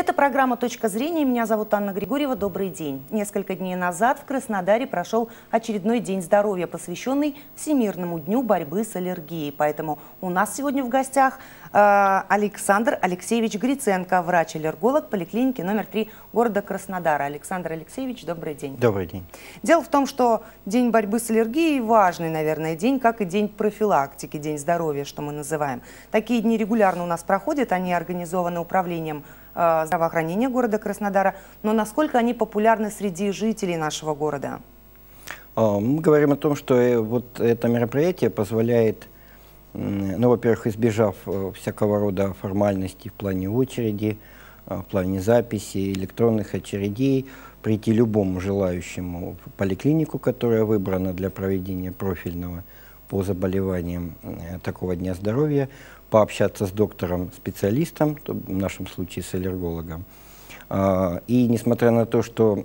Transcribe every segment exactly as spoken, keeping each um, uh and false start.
Это программа «Точка зрения». Меня зовут Анна Григорьева. Добрый день. Несколько дней назад в Краснодаре прошел очередной День здоровья, посвященный Всемирному дню борьбы с аллергией. Поэтому у нас сегодня в гостях э, Александр Алексеевич Гриценко, врач-аллерголог поликлиники номер три города Краснодара. Александр Алексеевич, добрый день. Добрый день. Дело в том, что День борьбы с аллергией важный, наверное, день, как и День профилактики, День здоровья, что мы называем. Такие дни регулярно у нас проходят, они организованы управлением здравоохранения города Краснодара, но насколько они популярны среди жителей нашего города? Мы говорим о том, что вот это мероприятие позволяет, ну, во-первых, избежав всякого рода формальностей в плане очереди, в плане записи, электронных очередей, прийти любому желающему в поликлинику, которая выбрана для проведения профильного по заболеваниям такого дня здоровья, пообщаться с доктором-специалистом, в нашем случае с аллергологом. И несмотря на то, что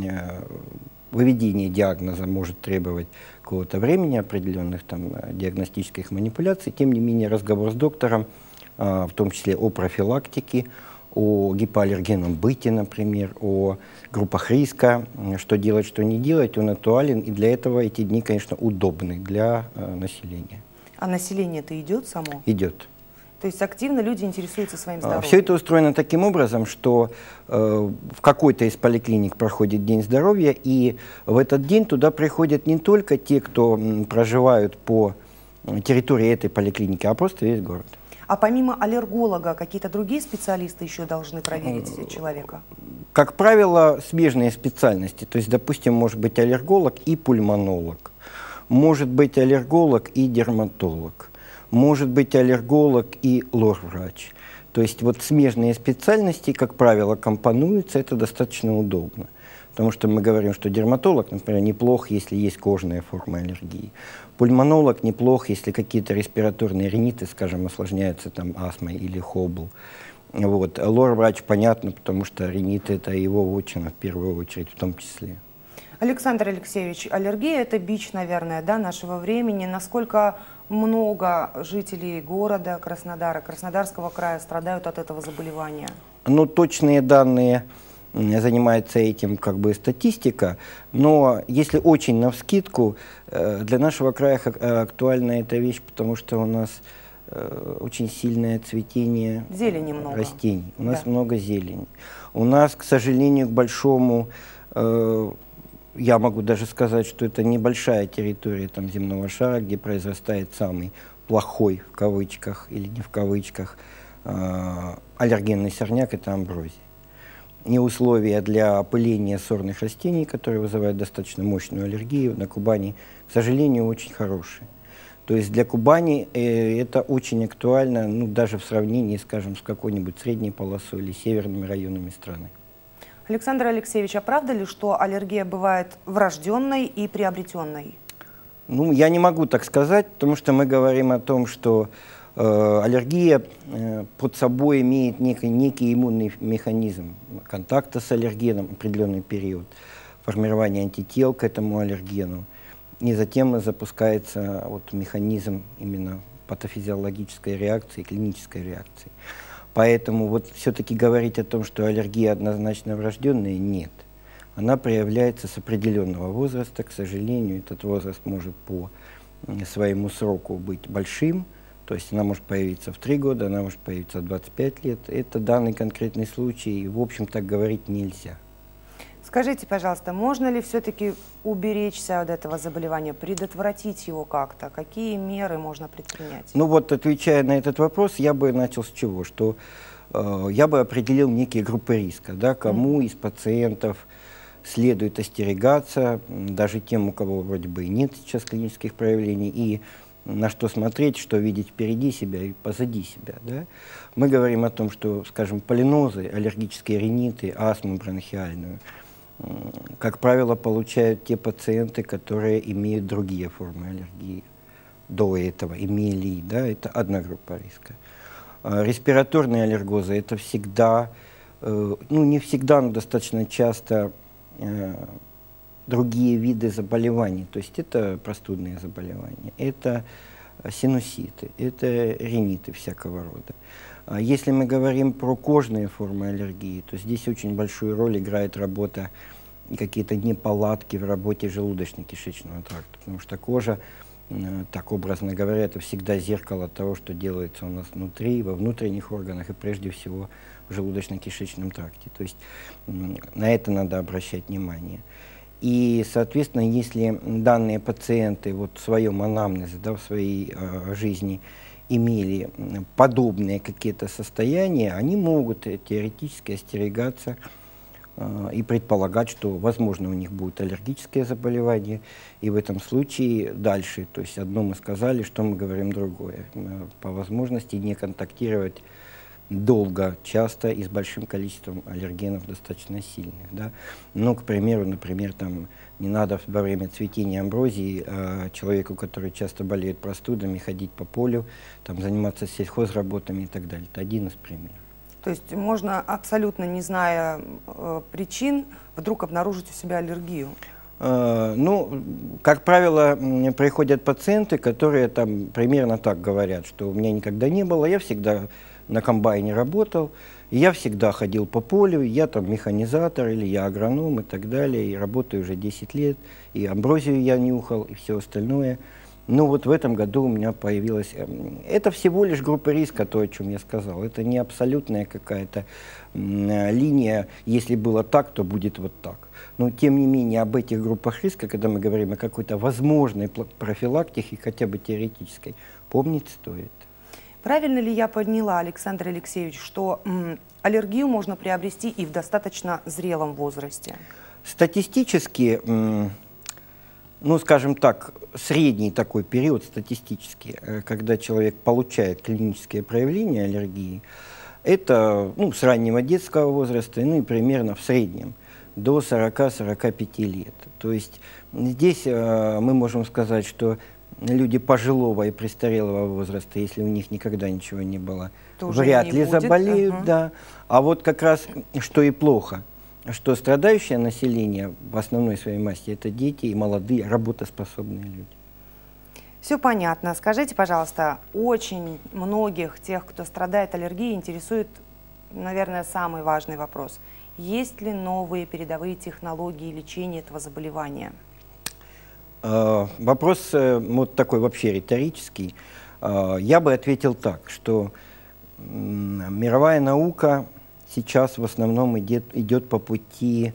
выведение диагноза может требовать какого-то времени, определенных там диагностических манипуляций, тем не менее разговор с доктором, в том числе о профилактике, о гипоаллергенном быте, например, о группах риска, что делать, что не делать, он актуален, и для этого эти дни, конечно, удобны для населения. А население-то идет само? Идет. То есть активно люди интересуются своим здоровьем? Все это устроено таким образом, что э, в какой-то из поликлиник проходит День здоровья, и в этот день туда приходят не только те, кто м, проживают по территории этой поликлиники, а просто весь город. А помимо аллерголога, какие-то другие специалисты еще должны проверить человека? Как правило, смежные специальности. То есть, допустим, может быть аллерголог и пульмонолог, может быть аллерголог и дерматолог, может быть аллерголог и лор-врач. То есть вот смежные специальности, как правило, компонуются, это достаточно удобно. Потому что мы говорим, что дерматолог, например, неплох, если есть кожная форма аллергии. Пульмонолог неплох, если какие-то респираторные риниты, скажем, осложняются там астмой или хобл. Вот. Лор-врач понятно, потому что риниты — это его вотчина в первую очередь в том числе. Александр Алексеевич, аллергия – это бич, наверное, да, нашего времени. Насколько много жителей города Краснодара, Краснодарского края страдают от этого заболевания? Ну, точные данные, занимается этим как бы статистика, но если очень навскидку, для нашего края актуальна эта вещь, потому что у нас очень сильное цветение зелени много. Растений. У нас да. много зелени. У нас, к сожалению, к большому, я могу даже сказать, что это небольшая территория там, земного шара, где произрастает самый плохой, в кавычках или не в кавычках, аллергенный сорняк — это амброзия. И условия для опыления сорных растений, которые вызывают достаточно мощную аллергию, на Кубани, к сожалению, очень хорошие. То есть для Кубани э, это очень актуально, ну, даже в сравнении, скажем, с какой-нибудь средней полосой или северными районами страны. Александр Алексеевич, а правда ли, что аллергия бывает врожденной и приобретенной? Ну, я не могу так сказать, потому что мы говорим о том, что э, аллергия э, под собой имеет некий, некий иммунный механизм контакта с аллергеном, определенный период формирования антител к этому аллергену. И затем запускается вот, механизм именно патофизиологической реакции, клинической реакции. Поэтому вот все-таки говорить о том, что аллергия однозначно врожденная, нет. Она проявляется с определенного возраста. К сожалению, этот возраст может по своему сроку быть большим. То есть она может появиться в три года, она может появиться в двадцать пять лет. Это данный конкретный случай, и, в общем, так говорить нельзя. Скажите, пожалуйста, можно ли все-таки уберечься от этого заболевания, предотвратить его как-то? Какие меры можно предпринять? Ну вот, отвечая на этот вопрос, я бы начал с чего? Что э, я бы определил некие группы риска, да, кому mm-hmm. из пациентов следует остерегаться, даже тем, у кого вроде бы и нет сейчас клинических проявлений, и на что смотреть, что видеть впереди себя и позади себя. Да? Мы говорим о том, что, скажем, полинозы, аллергические риниты, астму бронхиальную, как правило, получают те пациенты, которые имеют другие формы аллергии до этого, имели, да, это одна группа риска. Респираторные аллергозы — это всегда, ну не всегда, но достаточно часто другие виды заболеваний, то есть это простудные заболевания, это синуситы, это риниты всякого рода. А если мы говорим про кожные формы аллергии, то здесь очень большую роль играет работа и какие-то неполадки в работе желудочно-кишечного тракта, потому что кожа, так образно говоря, это всегда зеркало того, что делается у нас внутри, во внутренних органах и прежде всего в желудочно-кишечном тракте. То есть на это надо обращать внимание. И, соответственно, если данные пациенты вот в своем анамнезе, да, в своей э, жизни имели подобные какие-то состояния, они могут теоретически остерегаться э, и предполагать, что, возможно, у них будет аллергическое заболевание. И в этом случае дальше, то есть одно мы сказали, что мы говорим другое. По возможности не контактировать долго, часто и с большим количеством аллергенов достаточно сильных. Да? Ну, к примеру, например, там, не надо во время цветения амброзии э, человеку, который часто болеет простудами, ходить по полю, там, заниматься сельхозработами и так далее. Это один из примеров. То есть можно, абсолютно не зная э, причин, вдруг обнаружить у себя аллергию? Uh, ну, как правило, приходят пациенты, которые там примерно так говорят, что у меня никогда не было, я всегда на комбайне работал, и я всегда ходил по полю, я там механизатор или я агроном и так далее, и работаю уже десять лет, и амброзию я нюхал, и все остальное. Ну вот в этом году у меня появилась... Это всего лишь группа риска, то, о чем я сказал. Это не абсолютная какая-то линия, если было так, то будет вот так. Но тем не менее об этих группах риска, когда мы говорим о какой-то возможной профилактике, хотя бы теоретической, помнить стоит. Правильно ли я поняла, Александр Алексеевич, что м, аллергию можно приобрести и в достаточно зрелом возрасте? Статистически, м, ну, скажем так, средний такой период статистически, когда человек получает клинические проявления аллергии, это ну, с раннего детского возраста, ну и примерно в среднем до сорока-сорока пяти лет. То есть здесь э, мы можем сказать, что люди пожилого и престарелого возраста, если у них никогда ничего не было, то вряд ли будет. заболеют, ага. да. А вот как раз, что и плохо, что страдающее население в основной своей массе это дети и молодые, работоспособные люди. Все понятно. Скажите, пожалуйста, очень многих тех, кто страдает аллергией, интересует, наверное, самый важный вопрос. Есть ли новые передовые технологии лечения этого заболевания? Вопрос вот такой вообще риторический. Я бы ответил так, что мировая наука сейчас в основном идет, идет по пути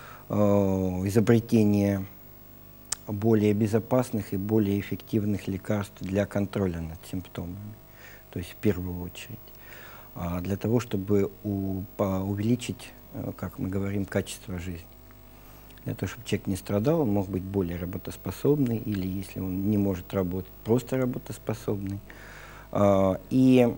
изобретения более безопасных и более эффективных лекарств для контроля над симптомами. То есть в первую очередь. Для того, чтобы у, увеличить, как мы говорим, качество жизни. Для того, чтобы человек не страдал, он мог быть более работоспособный, или если он не может работать, просто работоспособный. И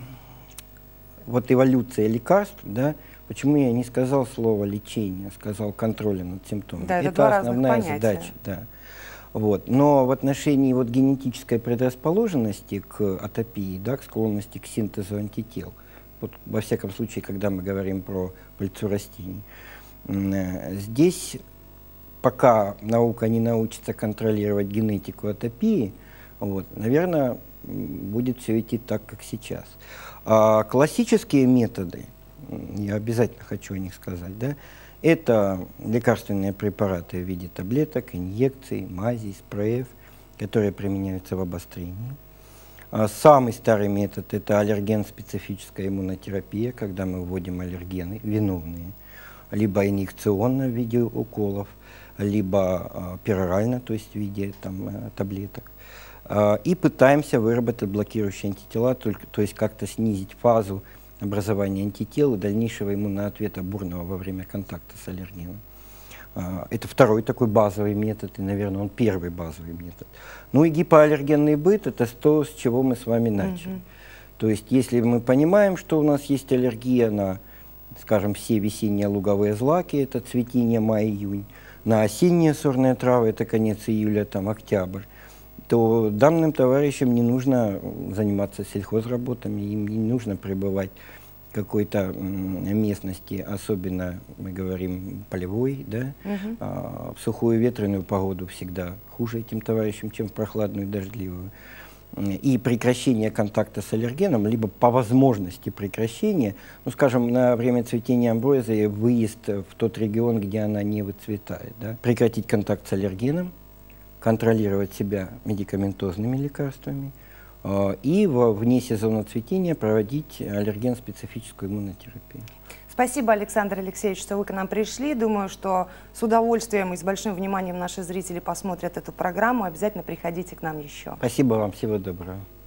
вот эволюция лекарств, да, почему я не сказал слово лечение, сказал контроля над симптомами. Да, это, это основная задача. Да. Вот. Но в отношении вот генетической предрасположенности к атопии, да, к склонности к синтезу антител, вот во всяком случае, когда мы говорим про пыльцу растений, здесь, пока наука не научится контролировать генетику атопии, вот, наверное, будет все идти так, как сейчас. А классические методы, я обязательно хочу о них сказать, да, это лекарственные препараты в виде таблеток, инъекций, мазей, спреев, которые применяются в обострении. А самый старый метод – это аллерген-специфическая иммунотерапия, когда мы вводим аллергены, виновные, либо инъекционно в виде уколов, либо э, перорально, то есть в виде там, э, таблеток. Э, и пытаемся выработать блокирующие антитела, только, то есть как-то снизить фазу образования антител и дальнейшего иммунного ответа бурного во время контакта с аллергеном. Э, это второй такой базовый метод, и, наверное, он первый базовый метод. Ну и гипоаллергенный быт – это то, с чего мы с вами начали. Mm-hmm. То есть если мы понимаем, что у нас есть аллергия на, скажем, все весенние луговые злаки, это цветение май-июнь, на осенние сорные травы, это конец июля, там, октябрь, то данным товарищам не нужно заниматься сельхозработами, им не нужно пребывать в какой-то местности, особенно, мы говорим, полевой, да, угу. а, в сухую ветреную погоду всегда хуже этим товарищам, чем в прохладную, дождливую. и прекращение контакта с аллергеном, либо по возможности прекращения, ну, скажем, на время цветения амброзии выезд в тот регион, где она не выцветает, да, прекратить контакт с аллергеном, контролировать себя медикаментозными лекарствами э, и во, вне сезона цветения проводить аллерген-специфическую иммунотерапию. Спасибо, Александр Алексеевич, что вы к нам пришли. Думаю, что с удовольствием и с большим вниманием наши зрители посмотрят эту программу. Обязательно приходите к нам еще. Спасибо вам, всего доброго.